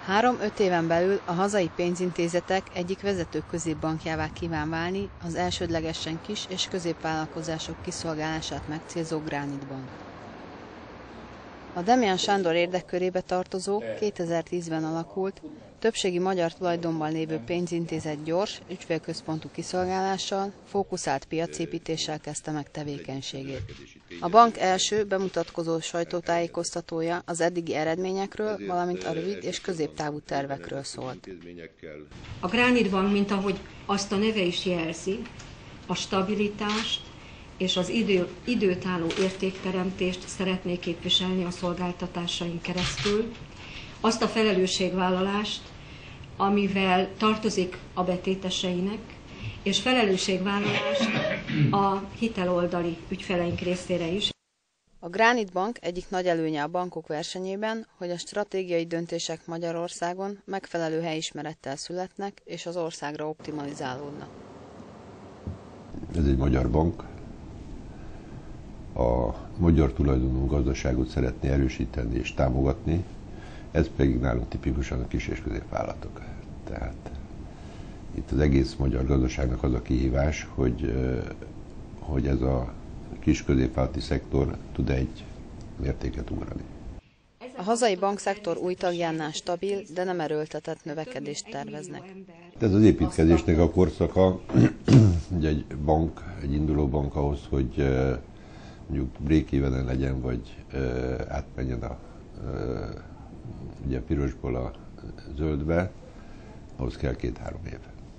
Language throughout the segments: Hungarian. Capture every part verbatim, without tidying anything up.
Három-öt éven belül a hazai pénzintézetek egyik vezető középbankjává kíván válni az elsődlegesen kis- és középvállalkozások kiszolgálását megcélzó Granit Bank. A Demján Sándor érdekkörébe tartozó, kétezer-tízben alakult, többségi magyar tulajdonban lévő pénzintézet gyors, ügyfélközpontú kiszolgálással, fókuszált piacépítéssel kezdte meg tevékenységét. A bank első bemutatkozó sajtótájékoztatója az eddigi eredményekről, valamint a rövid és középtávú tervekről szólt. A Granit Bank, mint ahogy azt a neve is jelzi, a stabilitást és az idő, időtálló értékteremtést szeretné képviselni a szolgáltatásain keresztül, azt a felelősségvállalást, amivel tartozik a betéteseinek, és felelősségvállalást a hiteloldali ügyfeleink részére is. A Granit Bank egyik nagy előnye a bankok versenyében, hogy a stratégiai döntések Magyarországon megfelelő helyismerettel születnek, és az országra optimalizálódnak. Ez egy magyar bank. A magyar tulajdonú gazdaságot szeretné erősíteni és támogatni, ez pedig nálunk tipikusan a kis- és középvállalatok. Tehát itt az egész magyar gazdaságnak az a kihívás, hogy, hogy ez a kis-középvállalati szektor tud egy mértéket ugrani. A hazai bankszektor új tagjánál stabil, de nem erőltetett növekedést terveznek. Ez az építkezésnek a korszaka, hogy egy bank, egy induló bank ahhoz, hogy mondjuk break-evenen legyen, vagy átmenjen a, ugye a pirosból a zöldbe, ahhoz kell két-három év.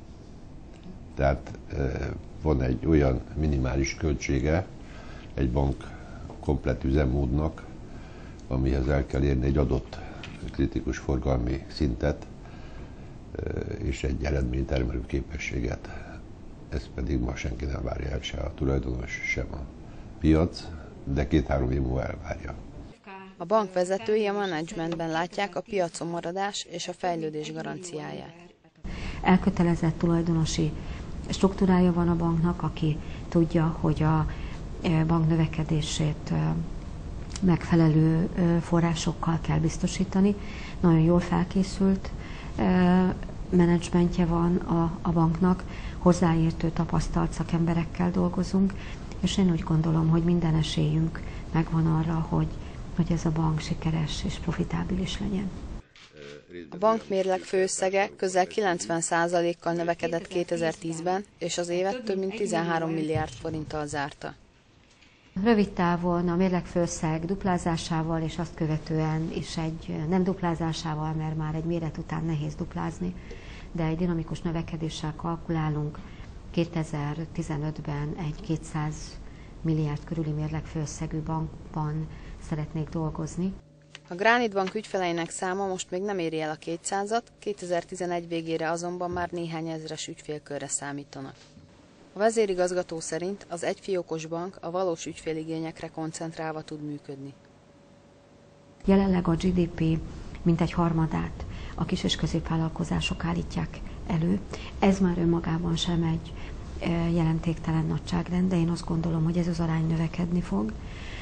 Tehát van egy olyan minimális költsége egy bank komplett üzemmódnak, amihez el kell érni egy adott kritikus forgalmi szintet és egy eredménytermelő képességet. Ezt pedig ma senki nem várja el, se a tulajdonos, sem a piac, de két-három év múlva elvárja. A bank vezetői a menedzsmentben látják a piacon maradás és a fejlődés garanciáját. Elkötelezett tulajdonosi struktúrája van a banknak, aki tudja, hogy a bank növekedését megfelelő forrásokkal kell biztosítani. Nagyon jól felkészült menedzsmentje van a, a banknak, hozzáértő, tapasztalt szakemberekkel dolgozunk, és én úgy gondolom, hogy minden esélyünk megvan arra, hogy, hogy ez a bank sikeres és profitábilis legyen. A bank mérleg főösszege közel kilencven százalékkal növekedett kétezer-tízben, és az évet több mint tizenhárom milliárd forinttal zárta. Rövid távon a mérlegfőösszeg duplázásával, és azt követően is egy nem duplázásával, mert már egy méret után nehéz duplázni, de egy dinamikus növekedéssel kalkulálunk. kétezer-tizenötben egy kétszáz milliárd körüli mérlegfőösszegű bankban szeretnék dolgozni. A Granit Bank ügyfeleinek száma most még nem éri el a kétszázat, kétezer-tizenegy végére azonban már néhány ezres ügyfélkörre számítanak. A vezérigazgató szerint az egyfiókos bank a valós ügyféligényekre koncentrálva tud működni. Jelenleg a gé dé pé mintegy harmadát a kis- és középvállalkozások állítják elő. Ez már önmagában sem egy jelentéktelen nagyságrend, de én azt gondolom, hogy ez az arány növekedni fog.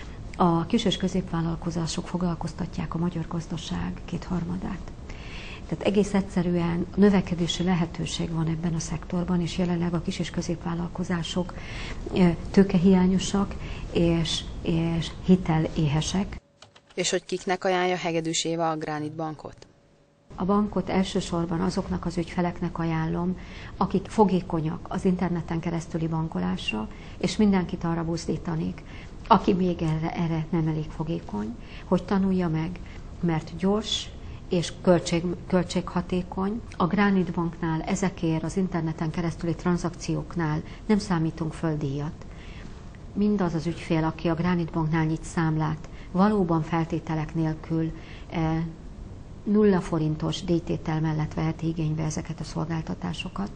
A kis- és középvállalkozások foglalkoztatják a magyar gazdaság kétharmadát. Tehát egész egyszerűen növekedési lehetőség van ebben a szektorban, és jelenleg a kis- és középvállalkozások tőkehiányosak és, és hiteléhesek. És hogy kiknek ajánlja Hegedűs Éva a Granit Bankot? A bankot elsősorban azoknak az ügyfeleknek ajánlom, akik fogékonyak az interneten keresztüli bankolásra, és mindenkit arra buzdítanék, aki még erre, erre nem elég fogékony, hogy tanulja meg, mert gyors és költség, költséghatékony. A Granit Banknál ezekért az interneten keresztüli tranzakcióknál nem számítunk föl díjat. Mindaz az ügyfél, aki a Granit Banknál nyit számlát, valóban feltételek nélkül eh, nulla forintos díjtétel mellett veheti igénybe ezeket a szolgáltatásokat.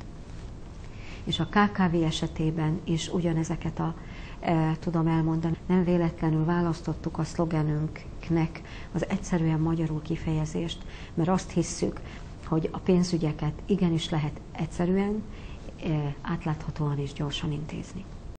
És a ká ká vé esetében is ugyanezeket a e, tudom elmondani. Nem véletlenül választottuk a szlogenünknek az egyszerűen magyarul kifejezést, mert azt hisszük, hogy a pénzügyeket igenis lehet egyszerűen, e, átláthatóan és gyorsan intézni.